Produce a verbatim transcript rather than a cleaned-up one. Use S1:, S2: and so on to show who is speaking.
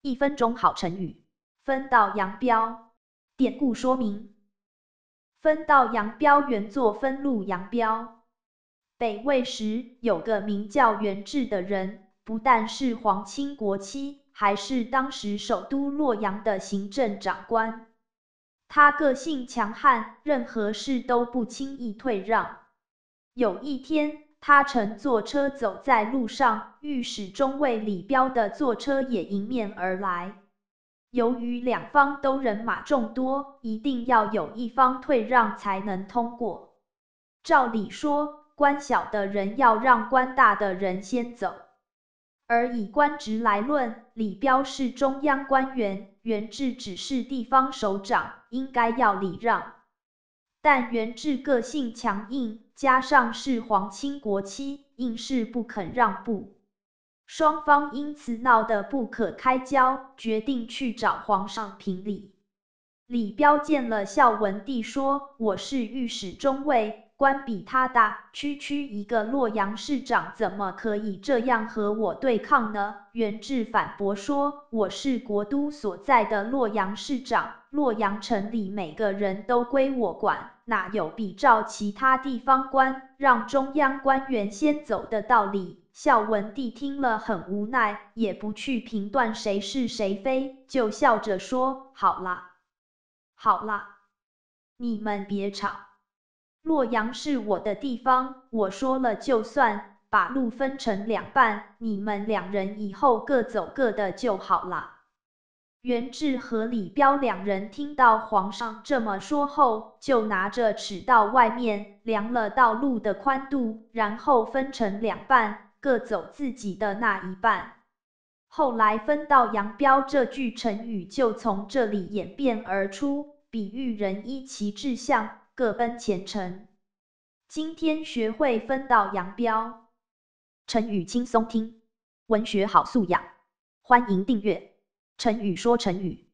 S1: 一分钟好成语。分道扬镳。典故说明：分道扬镳原作分路扬镳。北魏时有个名叫元志的人，不但是皇亲国戚，还是当时首都洛阳的行政长官。他个性强悍，任何事都不轻易退让。有一天，他乘坐车走在路上，御史中尉李彪的坐车也迎面而来。由于两方都人马众多，一定要有一方退让才能通过。照理说，官小的人要让官大的人先走。而以官职来论，李彪是中央官员，元志只是地方首长，应该要礼让。但元志个性强硬，加上是皇亲国戚，硬是不肯让步。双方因此闹得不可开交，决定去找皇上评理。李彪见了孝文帝说：“我是御史中尉，官比他大，区区一个洛阳市长，怎么可以这样和我对抗呢？”元志反驳说：“我是国都所在的洛阳市长，洛阳城里每个人都归我管，哪有比照其他地方官，让中央官员先走的道理？”孝文帝听了很无奈，也不去评断谁是谁非，就笑着说：“好啦。好啦，你们别吵。洛阳是我的地方，我说了就算，把路分成两半，你们两人以后各走各的就好了。”元志和李彪两人听到皇上这么说后，就拿着尺到外面量了道路的宽度，然后分成两半，各走自己的那一半。后来分道扬镳这句成语就从这里演变而出，比喻人依其志向，各奔前程。今天学会分道扬镳，成语轻松听，文学好素养。欢迎订阅成语说成语。